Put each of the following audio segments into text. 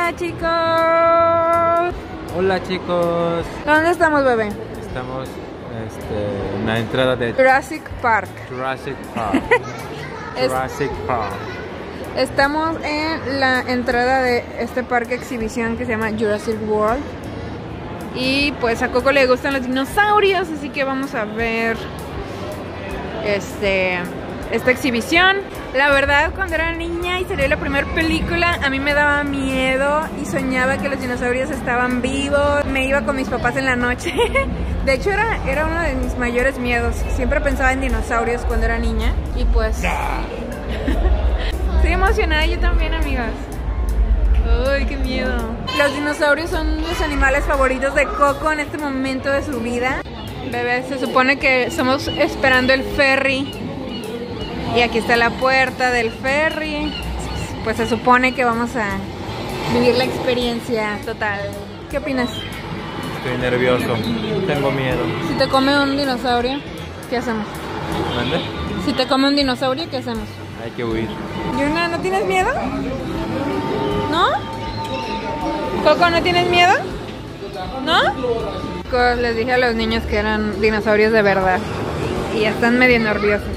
Hola chicos. Hola chicos. ¿Dónde estamos, bebé? Estamos en la entrada de Jurassic Park. Jurassic Park. Jurassic Park. Estamos en la entrada de este parque exhibición que se llama Jurassic World. Y pues a Coco le gustan los dinosaurios, así que vamos a ver esta exhibición. La verdad, cuando era niña y salió la primera película, a mí me daba miedo y soñaba que los dinosaurios estaban vivos. Me iba con mis papás en la noche. De hecho, era uno de mis mayores miedos. Siempre pensaba en dinosaurios cuando era niña. Y pues... Estoy emocionada yo también, amigas. ¡Ay, qué miedo! Los dinosaurios son los animales favoritos de Coco en este momento de su vida. Bebé, se supone que estamos esperando el ferry. Y aquí está la puerta del ferry. Pues se supone que vamos a vivir la experiencia total. ¿Qué opinas? Estoy nervioso, tengo miedo. Si te come un dinosaurio, ¿qué hacemos? ¿Mande? Si te come un dinosaurio, ¿qué hacemos? Hay que huir. Yuna, ¿no tienes miedo? ¿No? Coco, ¿no tienes miedo? ¿No? Les dije a los niños que eran dinosaurios de verdad. Y ya están medio nerviosos.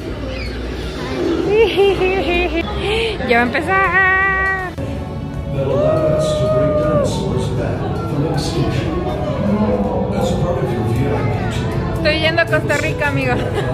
Ya va a empezar. Estoy yendo a Costa Rica, amigo.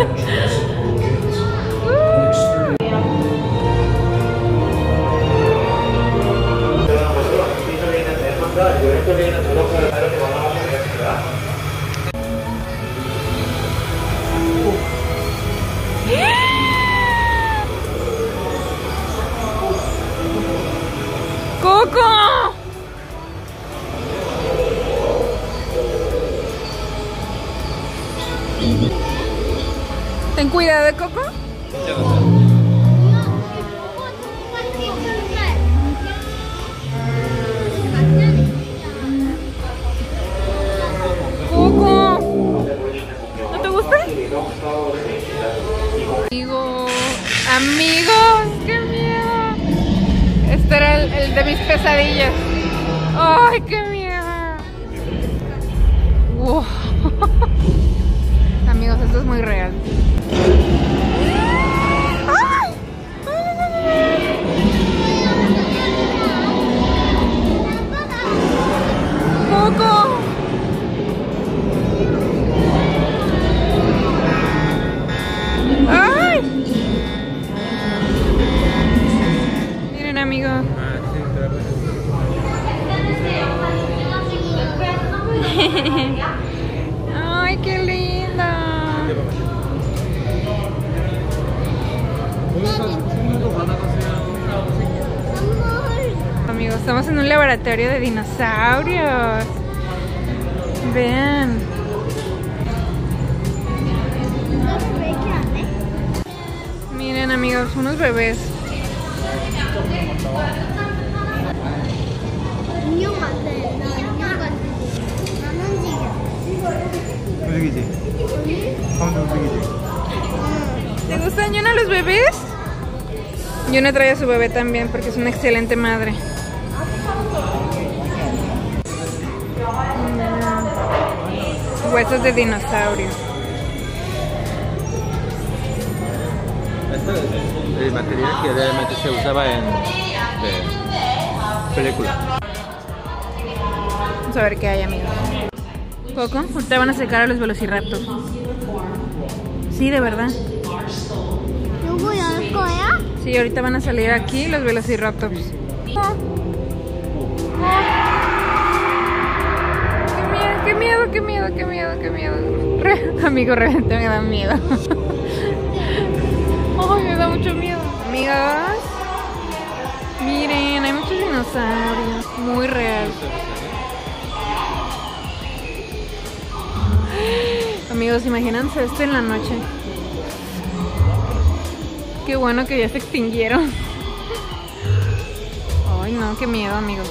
¡Coco! Ten cuidado, Coco. Coco, ¿no te gusta? Amigos, qué miedo. Este era el de mis pesadillas. ¡Ay, qué miedo! Wow. Amigos, esto es muy real. ¡Ay! ¡Coco! ¡Ay! Miren, amigos. Ay, qué linda. Amigos, estamos en un laboratorio de dinosaurios. Vean. Miren, amigos, unos bebés. ¿Te gustan, Yuna, los bebés? Yuna trae a su bebé también porque es una excelente madre. Huesos de dinosaurio. Este es el material que realmente se usaba en película. Vamos a ver qué hay, amigos. Coco, ahorita van a secar a los velociraptors. Sí, de verdad. Sí, ahorita van a salir aquí los velociraptors. Qué miedo, qué miedo, qué miedo, qué miedo. Amigo, realmente me da miedo. Ay, me da mucho miedo. Amigas, miren, hay muchos dinosaurios. Muy real. Amigos, imagínense esto en la noche. Qué bueno que ya se extinguieron. Ay, no, qué miedo, amigos.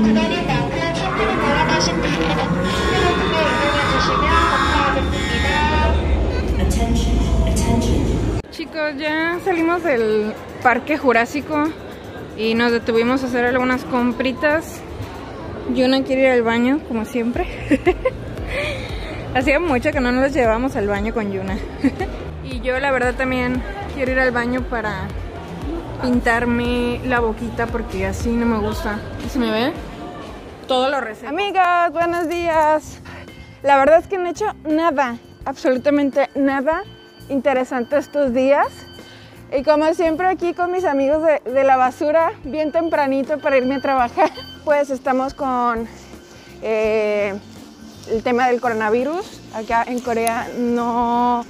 Chicos, ya salimos del Parque Jurásico y nos detuvimos a hacer algunas compritas. Yuna quiere ir al baño, como siempre. Hacía mucho que no nos llevamos al baño con Yuna. Y yo la verdad también quiero ir al baño para pintarme la boquita porque así no me gusta. ¿Se me ve? Todo lo reseco. Amigas, buenos días. La verdad es que no he hecho nada, absolutamente nada interesante estos días. Y como siempre aquí con mis amigos de la basura, bien tempranito para irme a trabajar, pues estamos con el tema del coronavirus. Acá en Corea no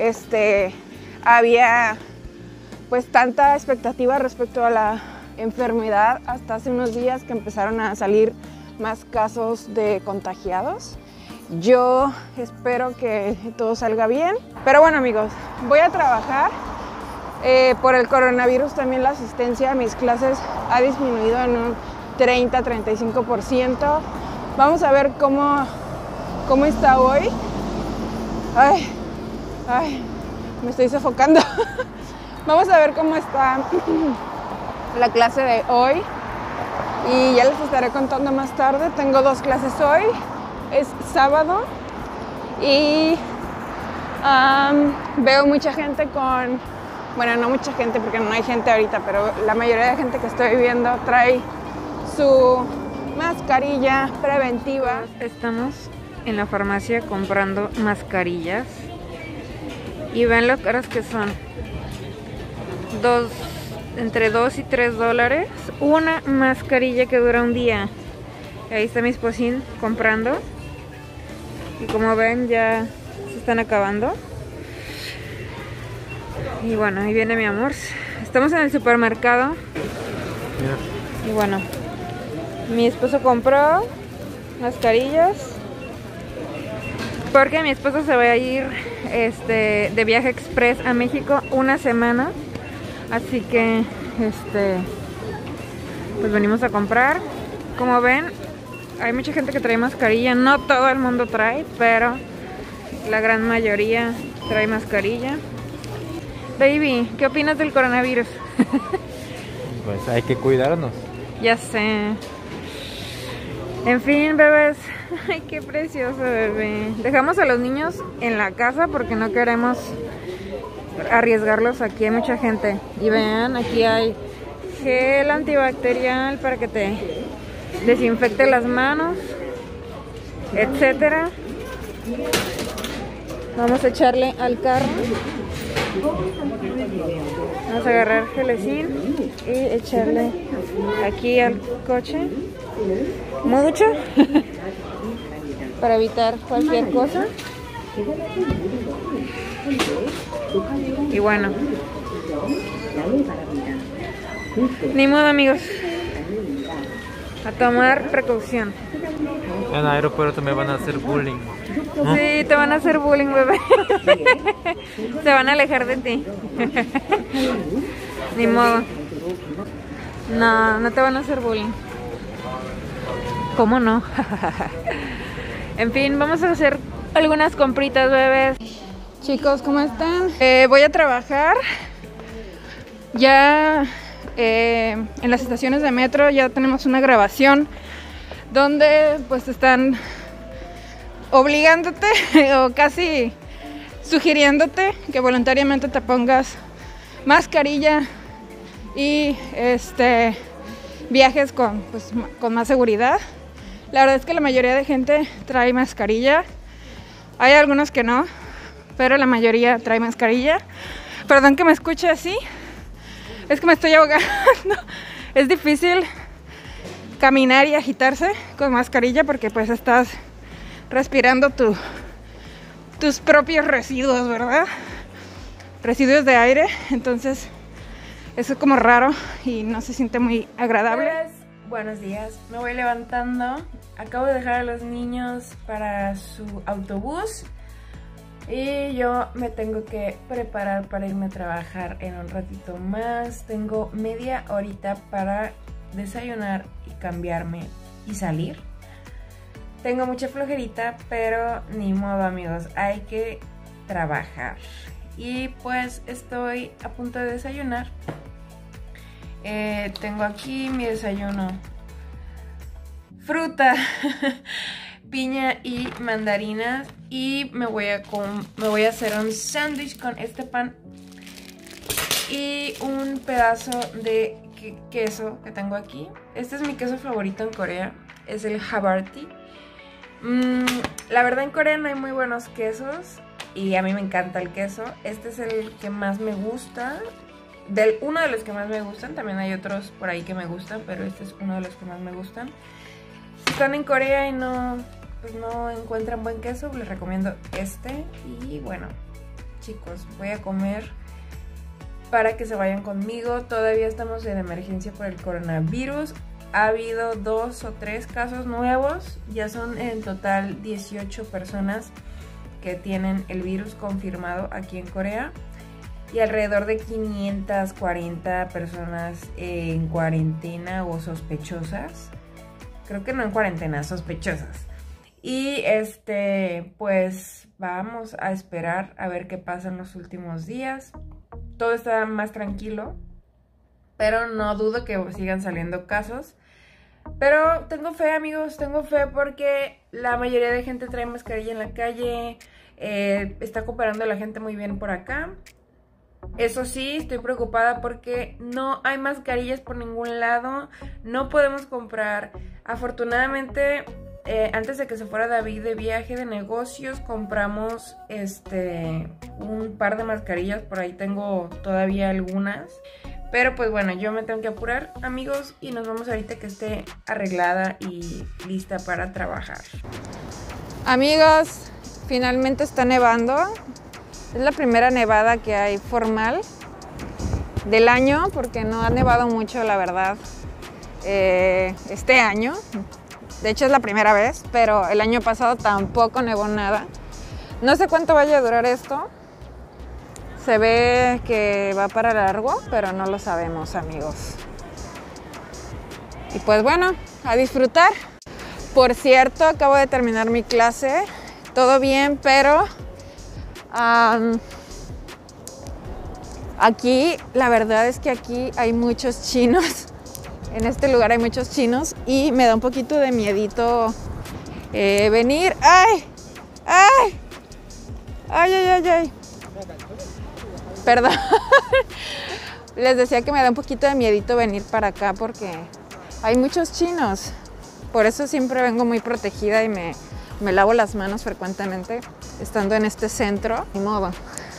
había pues tanta expectativa respecto a la enfermedad hasta hace unos días que empezaron a salir más casos de contagiados. Yo espero que todo salga bien. Pero bueno amigos, voy a trabajar. Por el coronavirus también la asistencia a mis clases ha disminuido en un 30-35%. Vamos a ver cómo está hoy. Ay, me estoy sofocando. Vamos a ver cómo está la clase de hoy y ya les estaré contando más tarde. Tengo 2 clases hoy, es sábado y veo mucha gente bueno, no mucha gente porque no hay gente ahorita, pero la mayoría de gente que estoy viendo trae su mascarilla preventiva. Estamos en la farmacia comprando mascarillas y ven lo caras que son. Entre 2 y 3 dólares una mascarilla que dura un día. Ahí está mi esposín comprando y como ven ya se están acabando. Y bueno, ahí viene mi amor. Estamos en el supermercado. Y bueno, mi esposo compró mascarillas porque mi esposo se va a ir de viaje express a México una semana. Así que pues venimos a comprar. Como ven, hay mucha gente que trae mascarilla. No todo el mundo trae, pero la gran mayoría trae mascarilla. Baby, ¿qué opinas del coronavirus? Pues hay que cuidarnos. Ya sé. En fin, bebés. Ay, qué precioso, bebé. Dejamos a los niños en la casa porque no queremos arriesgarlos. Aquí hay mucha gente. Y vean, aquí hay gel antibacterial para que te desinfecte las manos, etcétera. Vamos a echarle al carro. Vamos a agarrar gelecín y echarle aquí al coche mucho para evitar cualquier cosa. Y bueno, ni modo amigos, a tomar precaución. En el aeropuerto me van a hacer bullying, ¿no? Sí, te van a hacer bullying, bebé. Se van a alejar de ti. Ni modo. No, no te van a hacer bullying. ¿Cómo no? En fin, vamos a hacer algunas compritas, bebés. Chicos, ¿cómo están? Voy a trabajar. Ya en las estaciones de metro ya tenemos una grabación donde pues están obligándote o casi sugiriéndote que voluntariamente te pongas mascarilla y viajes con más seguridad. La verdad es que la mayoría de gente trae mascarilla. Hay algunos que no, pero la mayoría trae mascarilla. Perdón que me escuche así, es que me estoy ahogando. Es difícil caminar y agitarse con mascarilla porque pues estás respirando tus propios residuos, ¿verdad? Residuos de aire, entonces eso es como raro y no se siente muy agradable. Buenos días, me voy levantando, acabo de dejar a los niños para su autobús y yo me tengo que preparar para irme a trabajar en un ratito más. Tengo media horita para desayunar y cambiarme y salir. Tengo mucha flojerita, pero ni modo, amigos, hay que trabajar. Y pues estoy a punto de desayunar. Tengo aquí mi desayuno: fruta, piña y mandarinas. Y me voy a hacer un sándwich con este pan y un pedazo de queso que tengo aquí. Este es mi queso favorito en Corea, es el Havarti. La verdad, en Corea no hay muy buenos quesos y a mí me encanta el queso. Este es el que más me gusta, uno de los que más me gustan. También hay otros por ahí que me gustan, pero este es uno de los que más me gustan. Si están en Corea y no encuentran buen queso, les recomiendo este. Y bueno, chicos, voy a comer para que se vayan conmigo. Todavía estamos en emergencia por el coronavirus. Ha habido 2 o 3 casos nuevos. Ya son en total 18 personas que tienen el virus confirmado aquí en Corea. Y alrededor de 540 personas en cuarentena o sospechosas. Creo que no en cuarentena, sospechosas. Y pues vamos a esperar a ver qué pasa en los últimos días. Todo está más tranquilo, pero no dudo que sigan saliendo casos. Pero tengo fe, amigos, tengo fe porque la mayoría de gente trae mascarilla en la calle. Está cooperando la gente muy bien por acá. Eso sí, estoy preocupada porque no hay mascarillas por ningún lado. No podemos comprar. Afortunadamente, antes de que se fuera David de viaje de negocios, compramos un par de mascarillas. Por ahí tengo todavía algunas. Pero pues bueno, yo me tengo que apurar, amigos, y nos vamos ahorita que esté arreglada y lista para trabajar. Amigos, finalmente está nevando. Es la primera nevada que hay formal del año, porque no ha nevado mucho, la verdad, este año. De hecho es la primera vez, pero el año pasado tampoco nevó nada. No sé cuánto vaya a durar esto. Se ve que va para largo, pero no lo sabemos, amigos. Y pues bueno, a disfrutar. Por cierto, acabo de terminar mi clase. Todo bien, pero aquí, la verdad es que aquí hay muchos chinos. En este lugar hay muchos chinos y me da un poquito de miedito venir. ¡Ay! ¡Ay! ¡Ay, ay, ay, ay! Perdón. Les decía que me da un poquito de miedito venir para acá porque hay muchos chinos. Por eso siempre vengo muy protegida y me lavo las manos frecuentemente estando en este centro. Ni modo.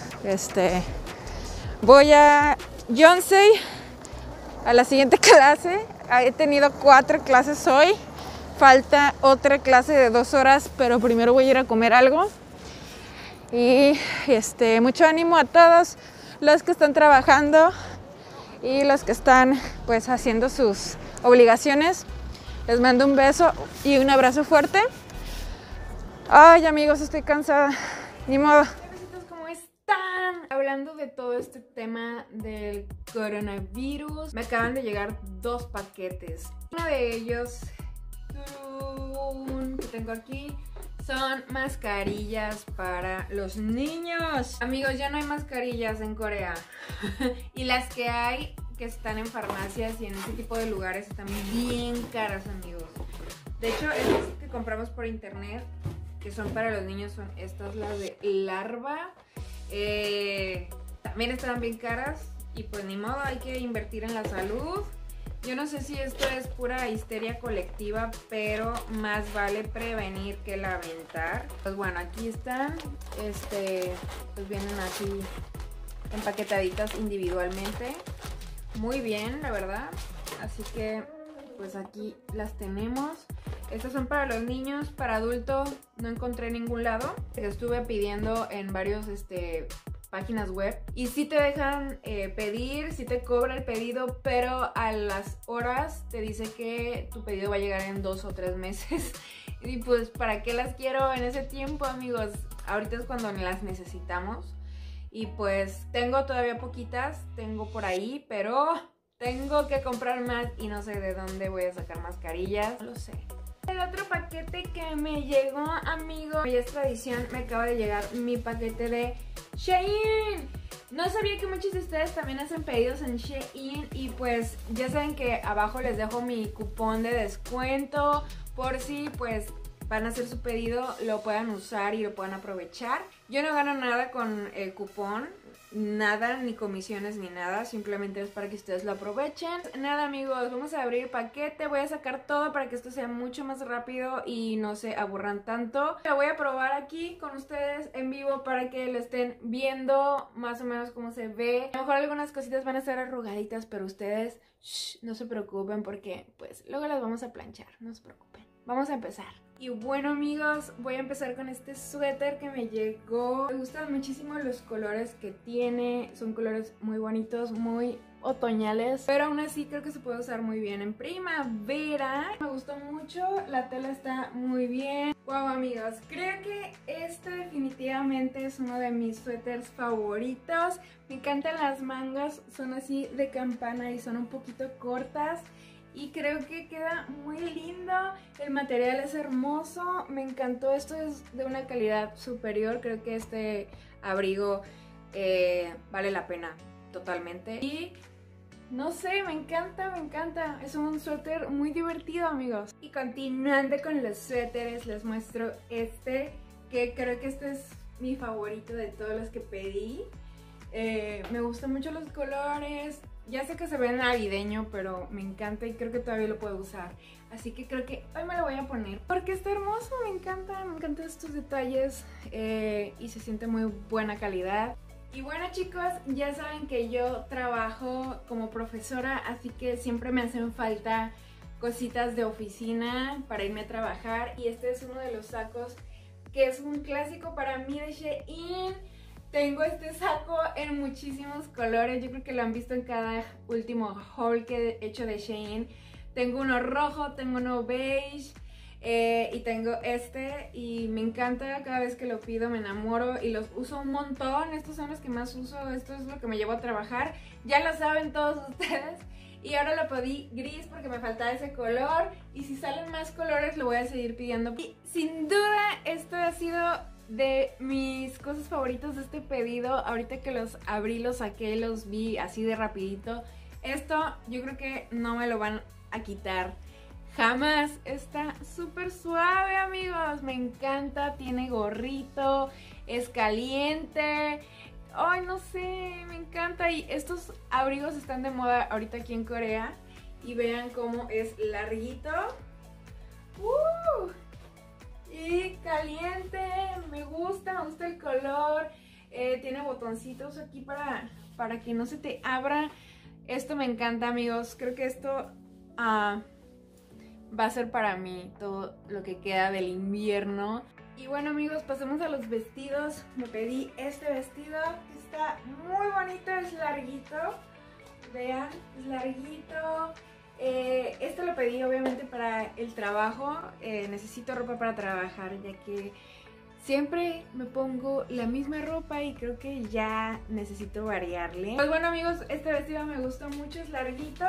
Voy a Yonsei a la siguiente clase. He tenido 4 clases hoy. Falta otra clase de 2 horas, pero primero voy a ir a comer algo. Y mucho ánimo a todos los que están trabajando y los que están pues haciendo sus obligaciones. Les mando un beso y un abrazo fuerte. Ay, amigos, estoy cansada. Ni modo. Besitos, ¿cómo están? Hablando de todo este tema del coronavirus, me acaban de llegar 2 paquetes. Uno de ellos que tengo aquí son mascarillas para los niños. Amigos, ya no hay mascarillas en Corea. Y las que hay, que están en farmacias y en ese tipo de lugares, están bien caras, amigos. De hecho, estas que compramos por internet, que son para los niños, son estas, las de Larva. También están bien caras. Y pues ni modo, hay que invertir en la salud. Yo no sé si esto es pura histeria colectiva, pero más vale prevenir que lamentar. Pues bueno, aquí están, pues vienen así empaquetaditas individualmente. Muy bien, la verdad. Así que pues aquí las tenemos. Estas son para los niños, para adultos no encontré en ningún lado. Estuve pidiendo en varios páginas web y sí te dejan pedir, sí te cobra el pedido, pero a las horas te dice que tu pedido va a llegar en 2 o 3 meses. Y pues ¿para qué las quiero en ese tiempo, amigos? Ahorita es cuando las necesitamos. Y pues tengo todavía poquitas, tengo por ahí, pero tengo que comprar más y no sé de dónde voy a sacar mascarillas. No lo sé. el otro paquete que me llegó, amigo. Ya es tradición, me acaba de llegar mi paquete de Shein. No sabía que muchos de ustedes también hacen pedidos en Shein y pues ya saben que abajo les dejo mi cupón de descuento por si pues van a hacer su pedido, lo puedan usar y lo puedan aprovechar. Yo no gano nada con el cupón, nada, ni comisiones ni nada, simplemente es para que ustedes lo aprovechen. Nada, amigos, vamos a abrir paquete, voy a sacar todo para que esto sea mucho más rápido y no se aburran tanto. Lo voy a probar aquí con ustedes en vivo para que lo estén viendo más o menos cómo se ve. A lo mejor algunas cositas van a estar arrugaditas, pero ustedes no se preocupen porque pues luego las vamos a planchar, no se preocupen. Vamos a empezar. Y bueno, amigos, voy a empezar con este suéter que me llegó. Me gustan muchísimo los colores que tiene. Son colores muy bonitos, muy otoñales, pero aún así creo que se puede usar muy bien en primavera. Me gustó mucho, la tela está muy bien. Wow, amigos, creo que este definitivamente es uno de mis suéteres favoritos. Me encantan las mangas, son así de campana y son un poquito cortas. Y creo que queda muy lindo, el material es hermoso, me encantó, esto es de una calidad superior, creo que este abrigo vale la pena totalmente. Y no sé, me encanta, es un suéter muy divertido, amigos. Y continuando con los suéteres, les muestro este, que creo que este es mi favorito de todos los que pedí. Me gustan mucho los colores. Ya sé que se ve navideño, pero me encanta y creo que todavía lo puedo usar. Así que creo que hoy me lo voy a poner porque está hermoso, me encantan estos detalles y se siente muy buena calidad. Y bueno, chicos, ya saben que yo trabajo como profesora, así que siempre me hacen falta cositas de oficina para irme a trabajar. Y este es uno de los sacos que es un clásico para mí de Shein. Tengo este saco en muchísimos colores, yo creo que lo han visto en cada último haul que he hecho de Shein. Tengo uno rojo, tengo uno beige y tengo este y me encanta, cada vez que lo pido me enamoro y los uso un montón. Estos son los que más uso, esto es lo que me llevo a trabajar, ya lo saben todos ustedes. Y ahora lo pedí gris porque me faltaba ese color y si salen más colores lo voy a seguir pidiendo. Y sin duda esto ha sido de mis cosas favoritas de este pedido. Ahorita que los abrí, los saqué, los vi así de rapidito. Esto yo creo que no me lo van a quitar jamás. Está súper suave, amigos. Me encanta, tiene gorrito, es caliente. Ay, no sé, me encanta. Y estos abrigos están de moda ahorita aquí en Corea. Y vean cómo es larguito. Y caliente, me gusta el color. Tiene botoncitos aquí para que no se te abra. Esto me encanta, amigos. Creo que esto va a ser para mí todo lo que queda del invierno. Y bueno, amigos, pasemos a los vestidos. Me pedí este vestido que está muy bonito, es larguito. Vean, es larguito. Esto lo pedí obviamente para el trabajo. Necesito ropa para trabajar, ya que siempre me pongo la misma ropa y creo que ya necesito variarle. Pues bueno, amigos, este vestido me gustó mucho, es larguito.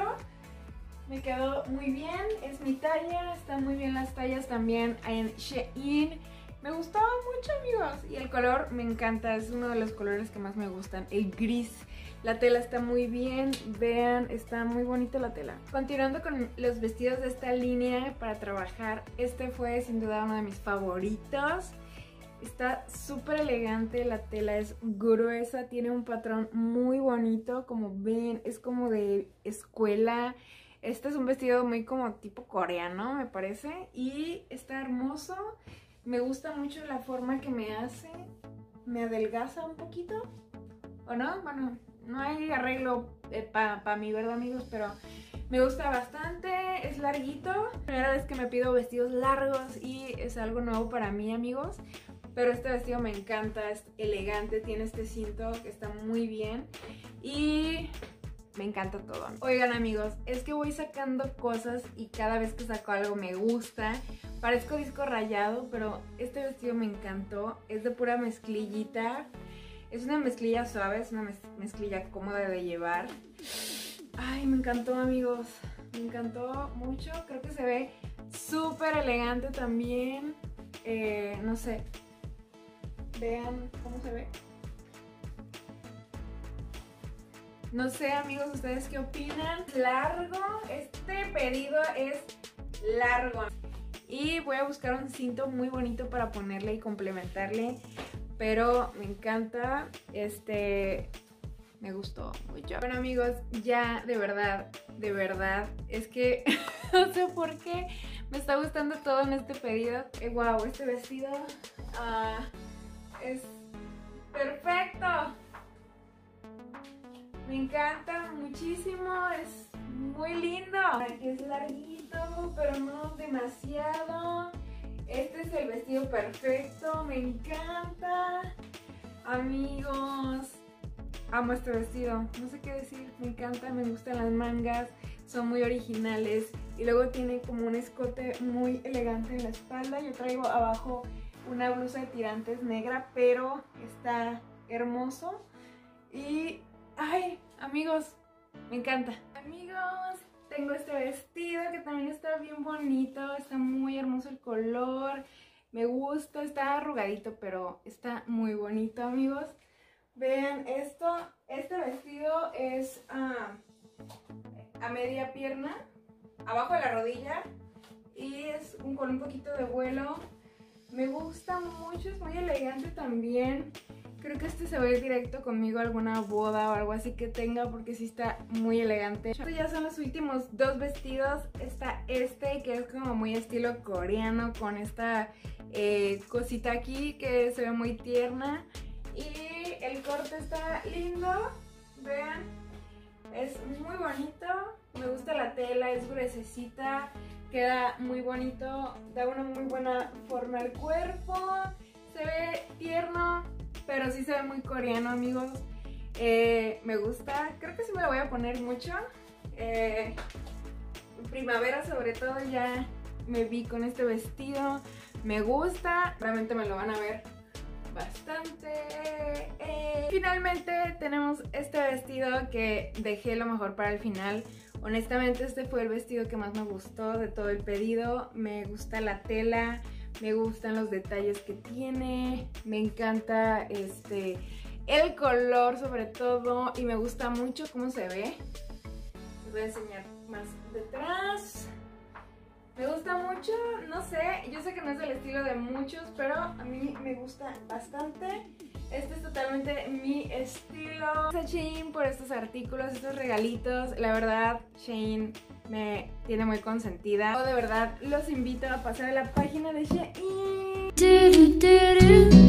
Me quedó muy bien, es mi talla, están muy bien las tallas también en Shein. Me gustó mucho, amigos, y el color me encanta, es uno de los colores que más me gustan, el gris. La tela está muy bien, vean, está muy bonita la tela. Continuando con los vestidos de esta línea para trabajar, este fue sin duda uno de mis favoritos. Está súper elegante, la tela es gruesa, tiene un patrón muy bonito, como ven, es como de escuela. Este es un vestido muy como tipo coreano, me parece, y está hermoso. Me gusta mucho la forma que me hace, me adelgaza un poquito, ¿o no? Bueno, no hay arreglo para mí, ¿verdad, amigos? Pero me gusta bastante, es larguito. Primera vez que me pido vestidos largos y es algo nuevo para mí, amigos. Pero este vestido me encanta, es elegante, tiene este cinto que está muy bien y me encanta todo. Oigan, amigos, es que voy sacando cosas y cada vez que saco algo me gusta. Parezco disco rayado, pero este vestido me encantó. Es de pura mezclillita. Es una mezclilla suave, es una mezclilla cómoda de llevar. Ay, me encantó, amigos. Me encantó mucho. Creo que se ve súper elegante también. No sé, vean cómo se ve. No sé, amigos, ¿ustedes qué opinan? Largo, este pedido es largo. Y voy a buscar un cinto muy bonito para ponerle y complementarle. Pero me encanta, me gustó mucho. Bueno, amigos, ya de verdad, es que no sé por qué me está gustando todo en este pedido. Wow, este vestido es perfecto. Me encanta muchísimo, es muy lindo. Aquí es larguito, pero no demasiado. Este es el vestido perfecto, me encanta. Amigos, amo este vestido, no sé qué decir, me encanta, me gustan las mangas, son muy originales. Y luego tiene como un escote muy elegante en la espalda. Yo traigo abajo una blusa de tirantes negra, pero está hermoso. Y ay, amigos, me encanta. Amigos, tengo este vestido que también está bien bonito, está muy hermoso el color, me gusta, está arrugadito, pero está muy bonito, amigos. Vean esto, este vestido es a media pierna, abajo de la rodilla, y es con un poquito de vuelo. Me gusta mucho, es muy elegante también. Creo que este se va a ir directo conmigo a alguna boda o algo así que tenga, porque sí está muy elegante. Estos ya son los últimos dos vestidos. Está este que es como muy estilo coreano, con esta cosita aquí que se ve muy tierna. Y el corte está lindo, vean, es muy bonito. Me gusta la tela, es gruesecita, queda muy bonito, da una muy buena forma al cuerpo. Se ve tierno, pero sí se ve muy coreano, amigos. Me gusta, creo que sí me lo voy a poner mucho. En primavera sobre todo ya me vi con este vestido. Me gusta, realmente me lo van a ver bastante. Finalmente tenemos este vestido que dejé lo mejor para el final. Honestamente este fue el vestido que más me gustó de todo el pedido. Me gusta la tela, me gustan los detalles que tiene, me encanta el color sobre todo, y me gusta mucho cómo se ve. Les voy a enseñar más detrás. Me gusta mucho, no sé, yo sé que no es del estilo de muchos, pero a mí me gusta bastante. Este es totalmente mi estilo. Gracias a Shein por estos artículos, estos regalitos. La verdad, Shein me tiene muy consentida. Yo de verdad los invito a pasar a la página de Shein.